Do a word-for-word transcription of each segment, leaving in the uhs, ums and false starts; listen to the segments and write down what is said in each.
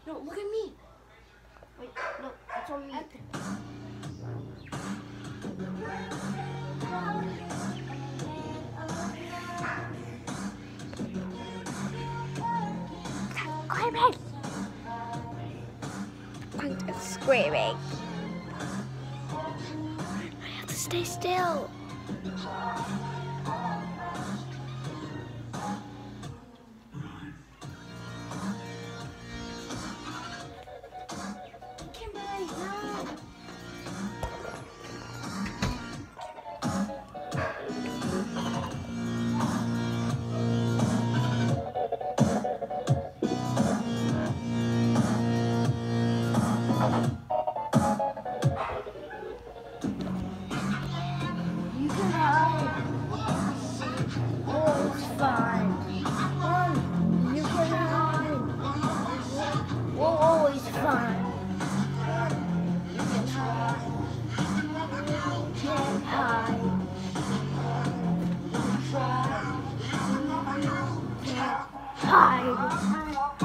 No, look at me. Wait, no, it's on me. Screaming! I'm just screaming. I have to stay still. Kimberly, no. You can hide. Oh, it's fine. Mom, you can hide. We'll always find. You can hide. You can hide. Hide.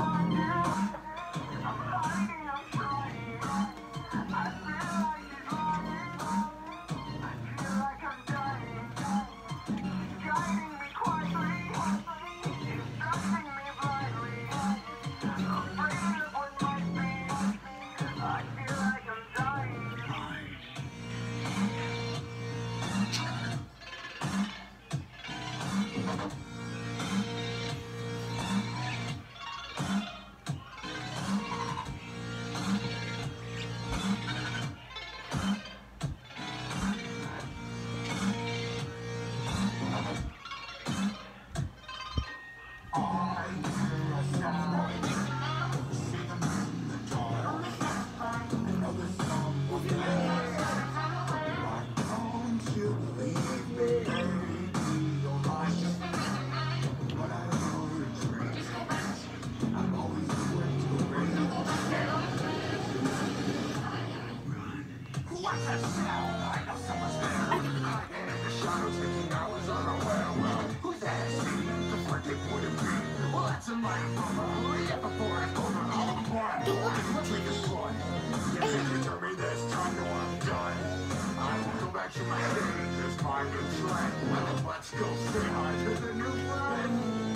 Let's go say hi to the new friend.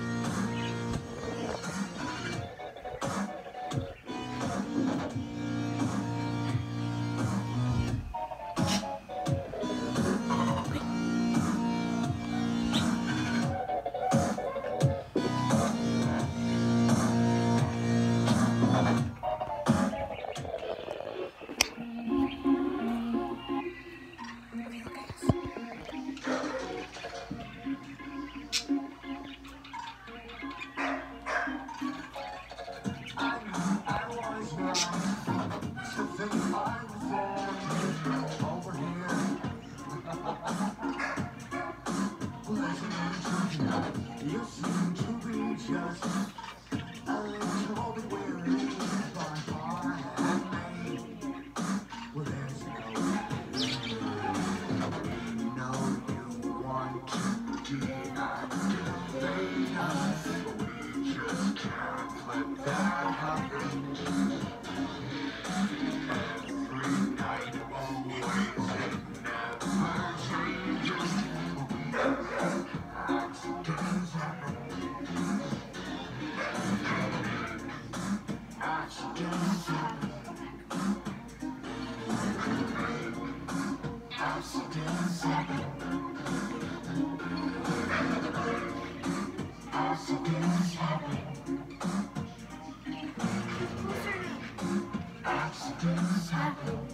You seem to be just a little bit weary by heart and me. Well, there's no we know you want to be activated, but we just can't let that happen. Every night, always, it never changes. Accidents happen. Accidents happen. Accidents happen. Accidents happen. Accidents happen.